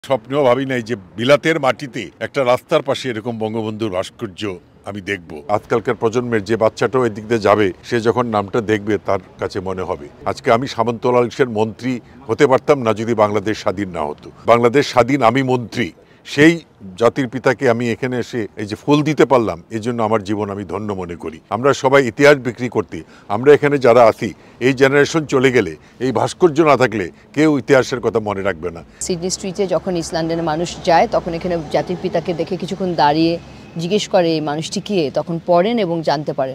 স্বপ্নেও ভাবি নাই যে বিলাতের মাটিতে একটা রাস্তার পাশে এরকম বঙ্গবন্ধুর ভাস্কর্য আমি দেখব। আজকালকার প্রজন্মের যে বাচ্চাটাও এদিক দিয়ে যাবে, সে যখন নামটা দেখবে তার কাছে মনে হবে আজকে আমি সামন্তলাল সেন মন্ত্রী হতে পারতাম না যদি বাংলাদেশ স্বাধীন না হতো। বাংলাদেশ স্বাধীন, আমি মন্ত্রী। সেই জাতির পিতাকে আমি এখানে এসে এই যে ফুল দিতে পারলাম, এই জন্য আমার জীবন আমি ধন্য মনে করি। আমরা সবাই ইতিহাস বিক্রি করতে, আমরা এখানে যারা আছি, এই জেনারেশন চলে গেলে, এই ভাস্কর্য না থাকলে কেউ ইতিহাসের কথা মনে রাখবে না। সিডনি স্ট্রিটে যখন ইস্ট লন্ডনের মানুষ যায়, তখন এখানে জাতির পিতাকে দেখে কিছুক্ষণ দাঁড়িয়ে জিজ্ঞেস করে এই মানুষটি কে, তখন পড়েন এবং জানতে পারেন।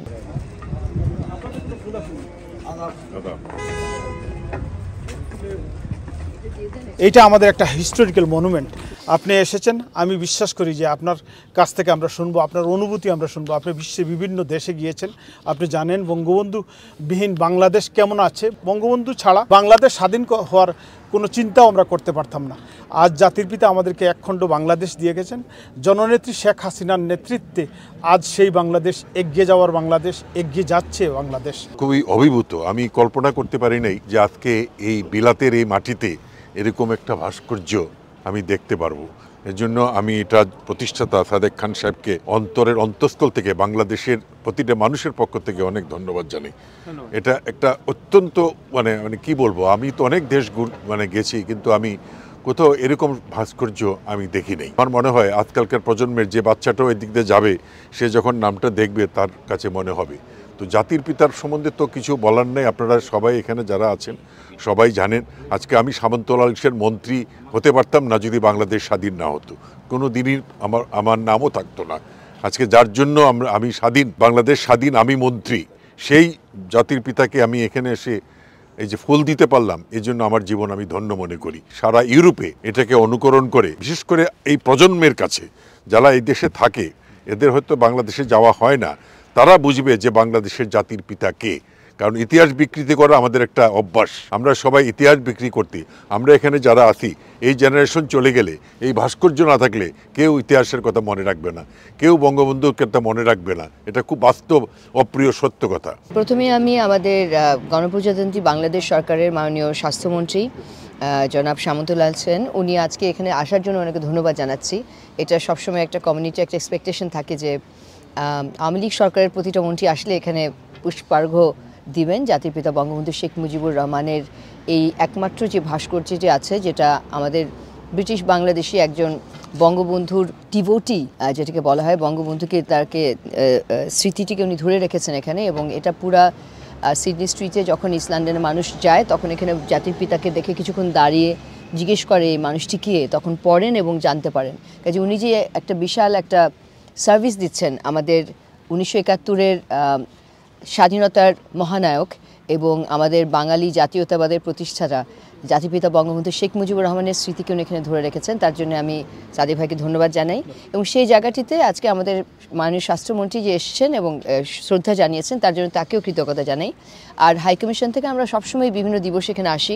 এইটা আমাদের একটা হিস্টোরিক্যাল মনুমেন্ট। আপনি এসেছেন, আমি বিশ্বাস করি যে আপনার কাছ থেকে আমরা শুনবো, আপনার অনুভূতি আমরা শুনবো। আপনি বিশ্বের বিভিন্ন দেশে গিয়েছেন, আপনি জানেন বঙ্গবন্ধু বিহীন বাংলাদেশ কেমন আছে। বঙ্গবন্ধু ছাড়া বাংলাদেশ স্বাধীন হওয়ার কোনো চিন্তাও আমরা করতে পারতাম না। আজ জাতির পিতা আমাদেরকে একখণ্ড বাংলাদেশ দিয়ে গেছেন। জননেত্রী শেখ হাসিনার নেতৃত্বে আজ সেই বাংলাদেশ এগিয়ে যাওয়ার বাংলাদেশ, এগিয়ে যাচ্ছে বাংলাদেশ। খুবই অভিভূত। আমি কল্পনা করতে পারি নাই যে আজকে এই বিলাতের এই মাটিতে এরকম একটা ভাস্কর্য আমি দেখতে পারবো। এর জন্য আমি এটা প্রতিষ্ঠাতা সাদেক খান সাহেবকে অন্তরের অন্তঃস্থল থেকে, বাংলাদেশের প্রতিটা মানুষের পক্ষ থেকে অনেক ধন্যবাদ জানাই। এটা একটা অত্যন্ত মানে কি বলবো, আমি তো অনেক দেশ গেছি, কিন্তু আমি কোথাও এরকম ভাস্কর্য আমি দেখি নাই। আমার মনে হয় আজকালকার প্রজন্মের যে বাচ্চাটাও এদিক দিয়ে যাবে, সে যখন নামটা দেখবে তার কাছে মনে হবে। তো জাতির পিতার সম্বন্ধে তো কিছু বলার নেই। আপনারা সবাই এখানে যারা আছেন সবাই জানেন আজকে আমি সামন্তলাল সেন মন্ত্রী হতে পারতাম না যদি বাংলাদেশ স্বাধীন না হতো। কোনো দিনই আমার নামও থাকতো না। আজকে যার জন্য আমি স্বাধীন, বাংলাদেশ স্বাধীন, আমি মন্ত্রী, সেই জাতির পিতাকে আমি এখানে এসে এই যে ফুল দিতে পারলাম, এই জন্য আমার জীবন আমি ধন্য মনে করি। সারা ইউরোপে এটাকে অনুকরণ করে, বিশেষ করে এই প্রজন্মের কাছে যারা এই দেশে থাকে, এদের হয়তো বাংলাদেশে যাওয়া হয় না, তারা বুঝবে যে বাংলাদেশের জাতির পিতা কে। কারণ ইতিহাস বিকৃতি করা আমাদের একটা অভ্যাস। আমরা সবাই ইতিহাস বিক্রি করতে, আমরা এখানে যারা আছি, এই জেনারেশন চলে গেলে, এই ভাস্কর্য না থাকলে কেউ ইতিহাসের কথা মনে রাখবে না, কেউ বঙ্গবন্ধুর কথা মনে রাখবে না। এটা খুব বাস্তব, অপ্রিয় সত্য কথা। প্রথমে আমি আমাদের গণপ্রজাতন্ত্রী বাংলাদেশ সরকারের মাননীয় স্বাস্থ্যমন্ত্রী জনাব সামন্তলাল সেন, উনি আজকে এখানে আসার জন্য অনেক ধন্যবাদ জানাচ্ছি। এটা সবসময় একটা কমিউনিটি একটা এক্সপেকটেশন থাকে যে আওয়ামী লীগ সরকারের প্রতিটা মন্ত্রী আসলে এখানে পুষ্পার্ঘ্য দিবেন জাতির পিতা বঙ্গবন্ধু শেখ মুজিবুর রহমানের এই একমাত্র যে ভাস্কর্যটি আছে, যেটা আমাদের ব্রিটিশ বাংলাদেশি একজন বঙ্গবন্ধুর ডিভোটি যেটাকে বলা হয়, বঙ্গবন্ধুকে তাকে স্মৃতিটিকে উনি ধরে রেখেছেন এখানে। এবং এটা পুরা সিডনি স্ট্রিটে যখন ইস্ট লন্ডনের মানুষ যায়, তখন এখানে জাতির পিতাকে দেখে কিছুক্ষণ দাঁড়িয়ে জিজ্ঞেস করে এই মানুষটি কে, তখন পড়েন এবং জানতে পারেন। কাজে উনি যে একটা বিশাল একটা সার্ভিস দিচ্ছেন আমাদের 1971-এর স্বাধীনতার মহানায়ক এবং আমাদের বাঙালি জাতীয়তাবাদের প্রতিষ্ঠাতা জাতিপিতা বঙ্গবন্ধু শেখ মুজিবুর রহমানের স্মৃতিকে উনি এখানে ধরে রেখেছেন, তার জন্য আমি সাদেক ভাইকে ধন্যবাদ জানাই। এবং সেই জায়গাটিতে আজকে আমাদের মাননীয় স্বাস্থ্যমন্ত্রী যে এসেছেন এবং শ্রদ্ধা জানিয়েছেন, তার জন্য তাকেও কৃতজ্ঞতা জানাই। আর হাইকমিশন থেকে আমরা সবসময় বিভিন্ন দিবসে এখানে আসি।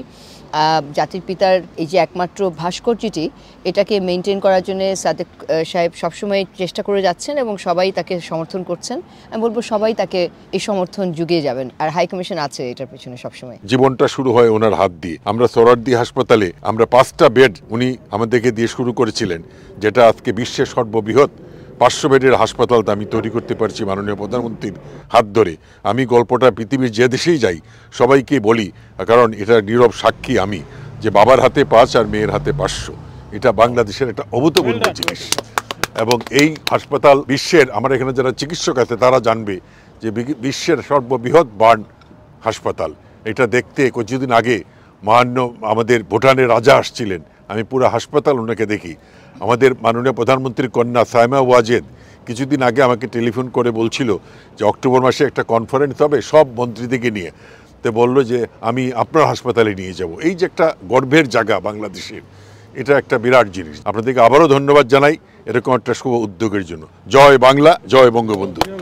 জাতির পিতার এই যে একমাত্র ভাস্কর্যটি, এটাকে মেনটেন করার জন্য সাদেক সাহেব সবসময় চেষ্টা করে যাচ্ছেন এবং সবাই তাকে সমর্থন করছেন। আমি বলবো সবাই তাকে এই সমর্থন যুগিয়ে যাবেন, আর হাইকমিশন আছে এটার পেছনে সবসময়। জীবনটা শুরু হয় ওনার হাত দিয়ে। আমরা সোহরাওয়ার্দী হাসপাতালে 5টা বেড উনি আমাদেরকে দিয়ে শুরু করেছিলেন, যেটা আজকে বিশ্বের সর্ববৃহৎ 500 বেডের হাসপাতাল আমি তৈরি করতে পারছি মাননীয় প্রধানমন্ত্রীর হাত ধরে। আমি গল্পটা পৃথিবীর যে দেশেই যাই সবাইকে বলি, কারণ এটা নীরব সাক্ষী আমি, যে বাবার হাতে 5 আর মেয়ের হাতে 500। এটা বাংলাদেশের একটা অভূতপূর্ব জিনিস। এবং এই হাসপাতাল বিশ্বের, আমার এখানে যারা চিকিৎসক আছে তারা জানবে যে বিশ্বের সর্ববৃহৎ বার্ন হাসপাতাল। এটা দেখতে কিছুদিন আগে মহান্য আমাদের ভুটানের রাজা আসছিলেন, আমি পুরো হাসপাতাল ওনাকে দেখি। আমাদের মাননীয় প্রধানমন্ত্রীর কন্যা সাইমা ওয়াজেদ কিছুদিন আগে আমাকে টেলিফোন করে বলছিল যে অক্টোবর মাসে একটা কনফারেন্স হবে সব মন্ত্রীদেরকে নিয়ে, তো বললো যে আমি আপনার হাসপাতালে নিয়ে যাব। এই যে একটা গর্বের জায়গা বাংলাদেশের, এটা একটা বিরাট জিনিস। আপনাদেরকে আবারও ধন্যবাদ জানাই এরকম একটা শুভ উদ্যোগের জন্য। জয় বাংলা, জয় বঙ্গবন্ধু।